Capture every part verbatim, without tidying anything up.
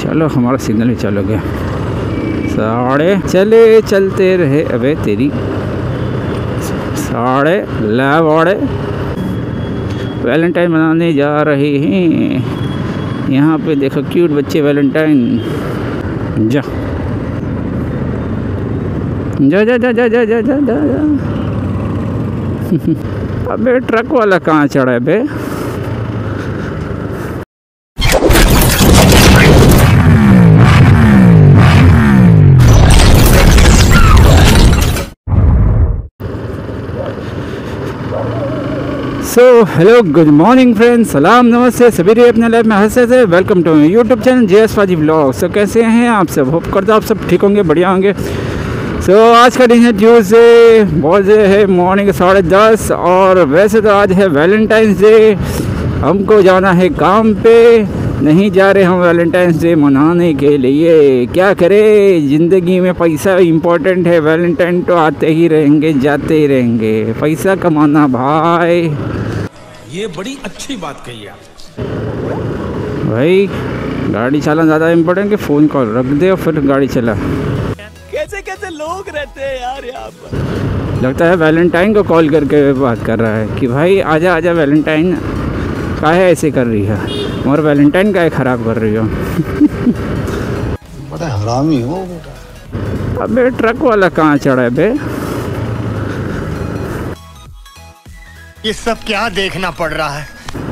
चलो हमारा सिग्नल भी चालू हो गया। साढ़े चले चलते रहे अबे तेरी साढ़े लावाड़े वैलेंटाइन मनाने जा रहे हैं। यहाँ पे देखो क्यूट बच्चे वैलेंटाइन। जा जा जा जा जा जा जा जा जा, जा। अबे ट्रक वाला कहाँ चढ़ा है बे? So hello good morning friends, सलाम नमस्ते सभी रे अपने लाइफ में हंसते थे। Welcome to YouTube channel J S फाजी ब्लॉग। सो कैसे हैं आप सब? होप करता आप सब ठीक होंगे, बढ़िया होंगे। सो so, आज का दिन है ट्यूसडे, बजे है मॉर्निंग साढ़े दस। और वैसे तो आज है वैलेंटाइंस डे, हमको जाना है काम पे, नहीं जा रहे हम वैलेंटाइंस डे मनाने के लिए। क्या करें, ज़िंदगी में पैसा इम्पोर्टेंट है। वैलेंटाइन तो आते ही रहेंगे जाते ही रहेंगे, पैसा कमाना भाई। ये बड़ी अच्छी बात कही आप भाई। गाड़ी चलाना ज़्यादा इम्पोर्टेंट कि फ़ोन कॉल रख दे और फिर गाड़ी चला। कैसे कैसे लोग रहते हैं यार यहाँ पर। लगता है वैलेंटाइन को कॉल करके बात कर रहा है कि भाई आजा आजा, वैलेंटाइन काहे ऐसे कर रही है, और वैलेंटाइन काहे ख़राब कर रही हो। बड़ा हरामी हो बेटा। अबे ट्रक वाला कहाँ चढ़ा है बे? ये सब क्या देखना पड़ रहा है।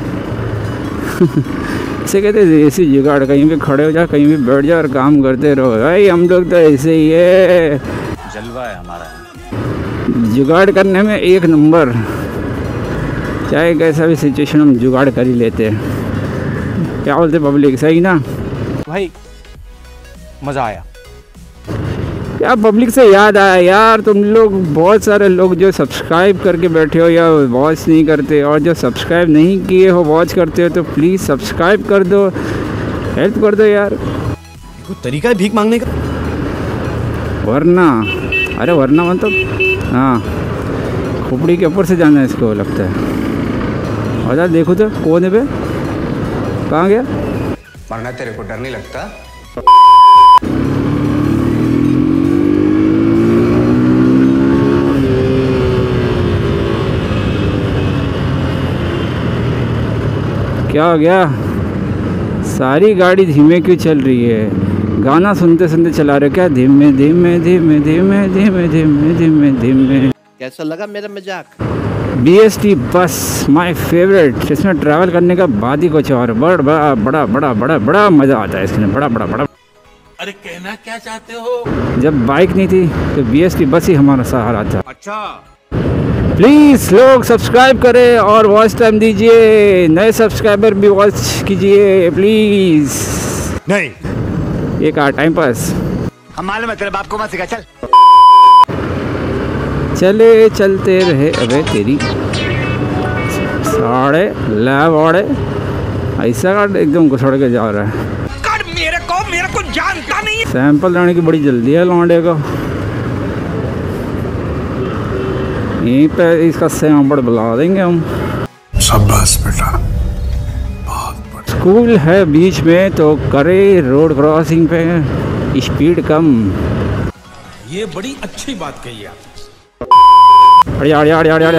इसे कहते हैं ऐसी जुगाड़, कहीं भी खड़े हो जा, कहीं भी बैठ जा और काम करते रहो। भाई हम लोग तो ऐसे ही है, जलवा है हमारा। जुगाड़ करने में एक नंबर, चाहे कैसा भी सिचुएशन हम जुगाड़ कर ही लेते हैं। क्या बोलते पब्लिक, सही ना भाई? मज़ा आया यार। पब्लिक से याद आया यार, तुम लोग बहुत सारे लोग जो सब्सक्राइब करके बैठे हो या वॉच नहीं करते, और जो सब्सक्राइब नहीं किए हो वॉच करते हो, तो प्लीज़ सब्सक्राइब कर दो, हेल्प कर दो यार। कोई तरीका है भीख मांगने का? वरना अरे वरना मतलब हाँ, खोपड़ी के ऊपर से जाना है इसको, लगता है। और यार देखो तो कौन है बे, कहाँ गया? वरना तेरे को डर नहीं लगता? क्या हो गया? सारी गाड़ी धीमे क्यों चल रही है? गाना सुनते सुनते चला रहे क्या? धीमे धीमे धीमे धीमे धीमे धीमे धीमे धीमे। कैसा लगा मेरा मजाक? B S T bus my favourite. इसमें ट्रैवल करने का बाद ही कुछ और बड़ा बड़ा बड़ा बड़ा बड़ा बड़ा मज़ा आता है इसमें, बड़ा बड़ा बड़ा। अरे कहना क्या चाहते हो? जब बाइक नहीं थी तो बी एस टी बस ही हमारा सहारा था। अच्छा, प्लीज़ लोग सब्सक्राइब करें और वॉच टाइम दीजिए, नए सब्सक्राइबर भी वॉच कीजिए प्लीज़। नहीं, एक आ टाइम पास। हम मालूम है तेरे बाप को मत सिखा, चल। चले चलते रहे अबे तेरी साढ़े लावाड़े। ऐसा का एकदम घुसड़ के जा रहा है। कर मेरे को मेरे को जानता नहीं। सैंपल लेने की बड़ी जल्दी है लौंडे को। यहीं पे इसका सैंपल बुला देंगे हम। शाबाश बेटा। स्कूल है बीच में तो करे रोड क्रॉसिंग पे स्पीड कम। ये बड़ी अच्छी बात कही आप। अड़िया अड़िया अड़िया अड़िया।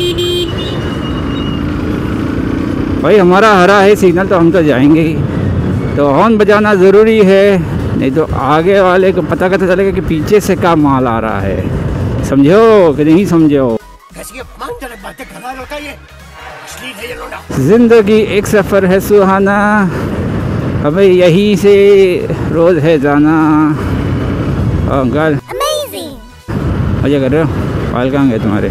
भाई हमारा हरा है सिग्नल तो हम तो जाएंगे ही, तो हॉर्न बजाना ज़रूरी है, नहीं तो आगे वाले को पता कैसे चलेगा कि पीछे से क्या माल आ रहा है। समझो कि नहीं समझो? जिंदगी एक सफ़र है सुहाना, हमें यहीं से रोज़ है जाना। अंकल मजा कर रहे हो? बाल कहाँ गए तुम्हारे?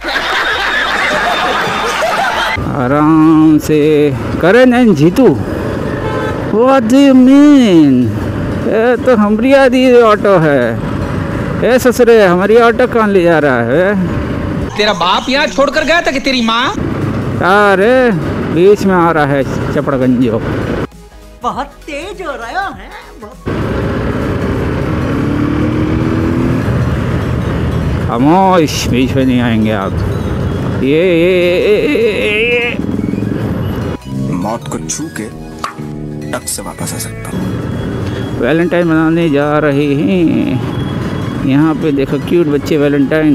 आराम से करे नैन Jeetu. What do you mean? ये तो हमारी आदि ऑटो है। ए ससुरे, हमारी ऑटो कौन ले जा रहा है? तेरा बाप यहाँ छोड़कर गया था कि तेरी माँ? अरे बीच में आ रहा है चपड़गंजो। बहुत तेज हो रहा है। खामोश, बीच में नहीं आएंगे आप। ये, ये, ये, ये, ये, ये। मौत को छू के टक से वापस आ सकता हूँ। वैलेंटाइन मनाने जा रहे हैं। यहाँ पे देखो क्यूट बच्चे वैलेंटाइन।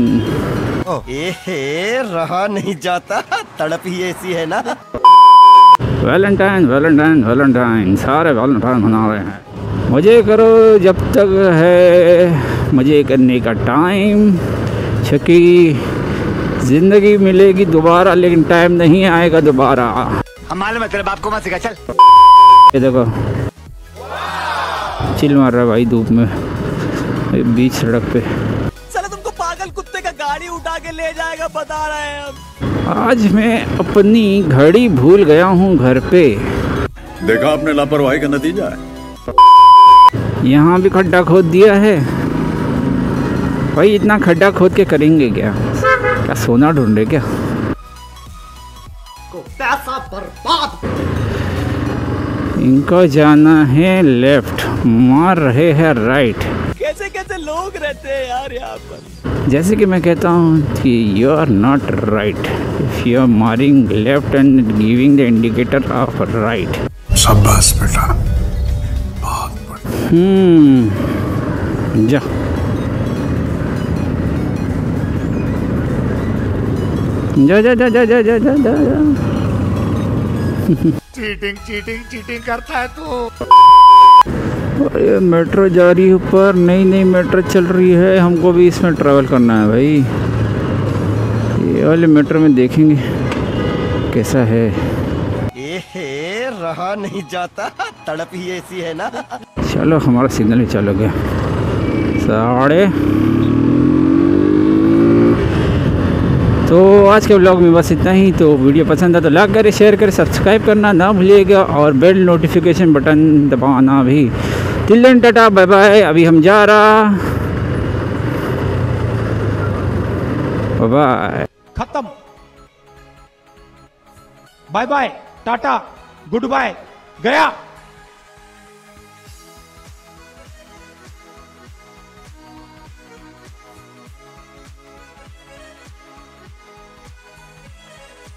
ए रहा नहीं जाता, तड़प ही ऐसी है ना। वैलेंटाइन वैलेंटाइन वैलेंटाइन सारे वैलेंटाइन मना रहे हैं। मज़े करो जब तक है मज़े करने का टाइम, क्योंकि ज़िंदगी मिलेगी दोबारा लेकिन टाइम नहीं आएगा दोबारा। हम मालूम है तेरे बाप को मत सिखा, चल। ये देखो चिल मार रहा है भाई धूप में बीच सड़क पे। साला तुमको पागल कुत्ते का गाड़ी उठा के ले जाएगा बता रहे हैं हम। आज मैं अपनी घड़ी भूल गया हूँ घर पे। देखा आपने लापरवाही का नतीजा है। यहाँ भी खड्डा खोद दिया है भाई। इतना खड्डा खोद के करेंगे क्या? क्या सोना ढूंढ रहे क्या? को पैसा बर्बाद। इनको जाना है लेफ्ट, मार रहे हैं राइट। कैसे कैसे लोग रहते हैं यार यहाँ पर। जैसे कि मैं कहता हूँ कि you are not right if you are marring left and giving the indicator of right. शाबाश बेटा। हम्म जा जा जा जा जा जा जा जा जा चीटिंग चीटिंग चीटिंग करता है तू। अरे मेट्रो जा रही है ऊपर, नई नई मेट्रो चल रही है, हमको भी इसमें ट्रैवल करना है भाई। ये वाले मेट्रो में देखेंगे कैसा है। ए रहा नहीं जाता, तड़प ही ऐसी है ना। चलो हमारा सिग्नल भी चालू हो गया। साढ़े तो आज के ब्लॉग में बस इतना ही। तो वीडियो पसंद है तो लाइक करें, शेयर करें, सब्सक्राइब करना ना भूलिएगा और बेल नोटिफिकेशन बटन दबाना भी। Till then tata bye bye. अभी हम जा रहा, बाय बाय। खत्म। Bye bye, tata, goodbye, गया।